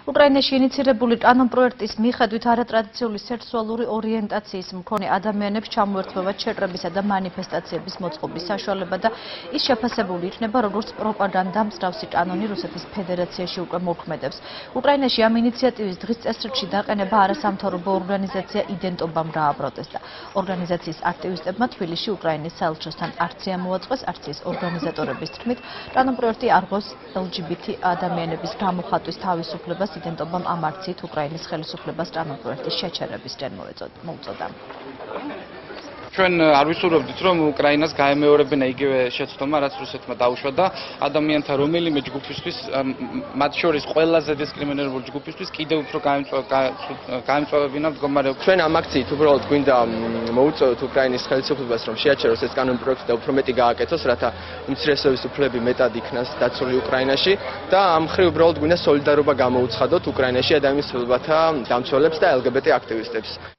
უკრაინაში ინიცირებული კანონპროექტის მიხედვით არატრადიციული სექსუალური ორიენტაციის მქონე ადამიანებს ჩამოერთვება შეკრებისა და მანიფესტაციების მოწყობის საშუალება და ის შეფასებული იქნება როგორც პროპაგანდა მსგავსი კანონი რუსეთის ფედერაციაში უკვე მოქმედებს. უკრაინაში ამ ინიციატივის დღის წესრიგში დაყენება არასამთავრობო ორგანიზაცია იდენტობამ გააპროტესტა. ორგანიზაციის აქტივისტებმა თბილისში უკრაინის საელჩოსთან აქცია მოაწყვეს. აქციის ორგანიზატორების თქმით, კანონპროექტი არღოს LGBT ადამიანების გამოხატვის თავისუფლებას იდენტობამ ამ აქციით უკრაინის ხელისუფლებას კანონპროექტის შეჩერებისკენ მოუწოდა. ჩვენ არ ვისურვებდით, რომ უკრაინას გაემეორებინა იგივე შეცდომა, რაც რუსეთმა დაუშვა და ადამიანთა რომელიმე ჯგუფისთვის, მათ შორის ყველაზე დისკრიმინირებული ჯგუფისთვის კიდევ უფრო გაემწვევებინა მდგომარეობა. ჩვენ ამ აქციით უბრალოდ გვინდა მოუწოდოთ უკრაინის ხელისუფლებას, რომ შეაჩეროს ეს კანონპროექტი და უფრო მეტი გააკეთოს, რათა უმცირესობის უფლებები მეტად იქნას დაცული უკრაინაში და ამ მხრივ უბრალოდ გვინდა სოლიდარობა გამოუცხადოთ უკრაინაში ადამიანთა დამცველებს და LGBT აქტივისტებს.